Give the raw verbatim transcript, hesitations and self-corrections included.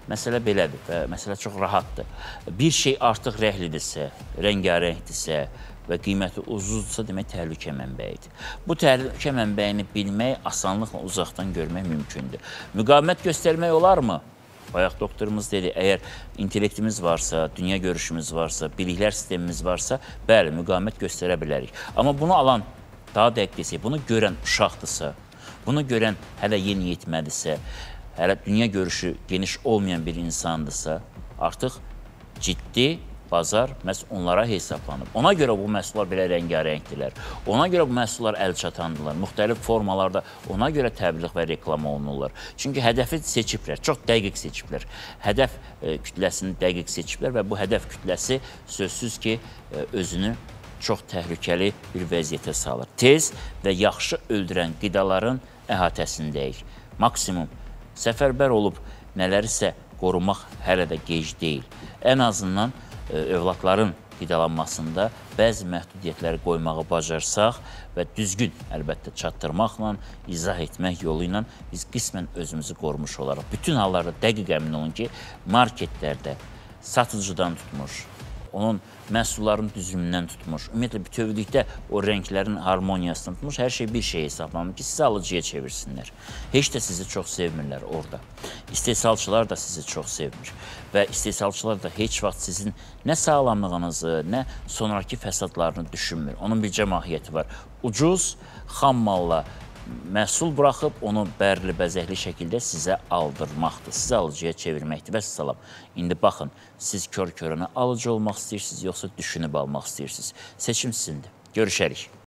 məsələ belədir və məsələ çox rahatdır. Bir şey artıq rəhlidirsə, rəngarəngdirsə və qiyməti ucuzdursa, demək təhlükə mənbəyidir. Bu təhlükə mənbəyini bilmək, asanlıqla uzaqdan görmək mümkündür. Müqavimət göstərmək olarmı? Bayaq doktorumuz dedi, əgər intellektimiz varsa, dünya görüşümüz varsa, biliklər sistemimiz varsa, bəli, müqavimət göstərə bilərik. Amma bunu alan, daha dəqiq desək, bunu görən uşaqdırsa, bunu görən hələ yeni yetmədirsə, hələ dünya görüşü geniş olmayan bir insandırsa, artıq ciddi bazar məhz onlara hesablanıb. Ona görə bu məhsullar belə rəngarəngdirlər. Ona görə bu məhsullar əl çatandırlar. Müxtəlif formalarda ona görə təbliğ və reklam olunurlar. Çünki hədəfi seçiblər, çox dəqiq seçiblər. Hədəf e, kütləsini dəqiq seçiblər və bu hədəf kütləsi sözsüz ki, e, özünü çox təhlükəli bir vəziyyətə salır. Tez və yaxşı öldürən qidaların əhatəsindəyik. Maksimum səfərbər olub nələrisə qorumaq hələ də gec deyil. Ən azından övladların qidalanmasında bəzi məhdudiyyətləri qoymağı bacarsaq və düzgün, əlbəttə, çatdırmaqla, izah etmək yolu ilə biz qismən özümüzü qorumuş olaraq. Bütün hallarda dəqiq əmin olun ki, marketlərdə satıcıdan tutmuş, onun məhsulların düzümündən tutmuş, ümumiyyətlə bütövlükdə o rənglərin harmoniyasından tutmuş, hər şey bir şey hesablanır ki, sizi alıcıya çevirsinlər. Heç də sizi çox sevmirlər orada. İstehsalçılar da sizi çox sevmir və istehsalçılar da heç vaxt sizin nə sağlamlığınızı, nə sonraki fəsadlarını düşünmür. Onun bircə mahiyyəti var. Ucuz, xam malla məhsul buraxıb onu bərli, bəzəkli şəkildə sizə aldırmaqdır, sizi alıcıya çevirməkdir və salam. İndi baxın, siz kör-körünə alıcı olmaq istəyirsiniz, yoxsa düşünüb almaq istəyirsiniz. Seçim sizindir. Görüşərik.